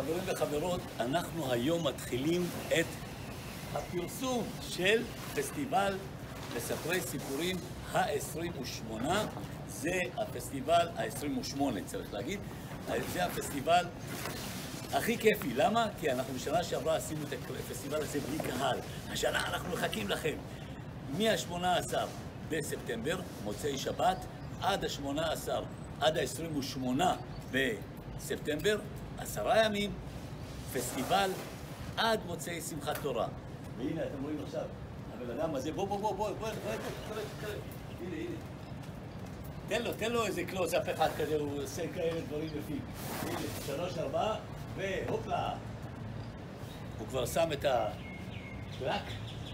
חברים וחברות, אנחנו היום מתחילים את הפרסום של פסטיבל מספרי סיפורים ה-28. זה הפסטיבל ה-28, צריך להגיד. זה הפסטיבל הכי כיפי. למה? כי אנחנו בשנה שעברה עשינו את הפסטיבל הזה בלי קהל. השנה אנחנו מחכים לכם. מה-18 בספטמבר, מוצאי שבת, עד ה-28 בספטמבר, 10 ימים, פסטיבל עד מוצאי שמחת תורה. והנה, אתם רואים עכשיו, הבן אדם הזה, בוא, הנה. תן לו איזה קלוז-אפ אחד כזה, הוא עושה כאלה דברים יפים. הנה, 3, 4, והופלה. הוא כבר שם את השלק.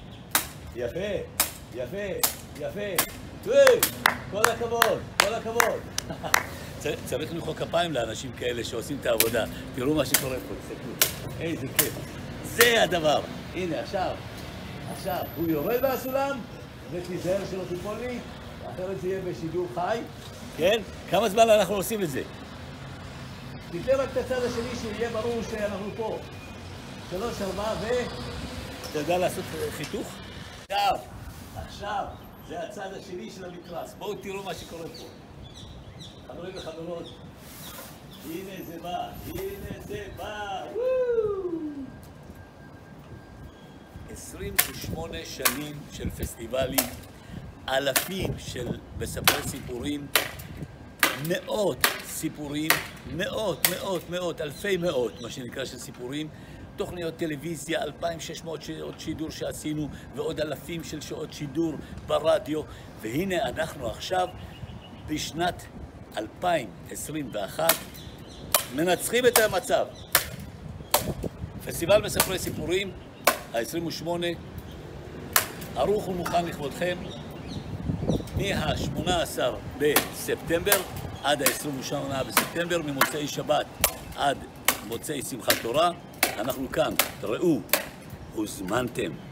יפה. כל הכבוד. צריך למחוא כפיים לאנשים כאלה שעושים את העבודה. תראו מה שקורה פה, תסתכלו. איזה כיף. זה הדבר. הנה, עכשיו, הוא יורד מהסולם, ותיזהר שלא תיפול לי, אחרת זה יהיה בשידור חי. כן? כמה זמן אנחנו עושים את זה? תתן רק את הצד השני שיהיה ברור שאנחנו פה. 3, 4, אתה יודע לעשות חיתוך? עכשיו, זה הצד השני של המתרס. בואו תראו מה שקורה פה. חברים וחברות, הנה זה בא. 28 שנים של פסטיבלים, אלפים של מספרי סיפורים, מאות סיפורים, מאות, אלפי מאות, מה שנקרא של סיפורים, תוכניות טלוויזיה, 2,600 שעות שידור שעשינו, ועוד אלפים של שעות שידור ברדיו, והנה אנחנו עכשיו בשנת 2021 מנצחים את המצב. פסטיבל מספרי סיפורים, ה-28, ערוך ומוכן לכבודכם, מה-18 בספטמבר עד ה-28 בספטמבר, ממוצאי שבת עד מוצאי שמחת תורה. אנחנו כאן, ראו, הוזמנתם.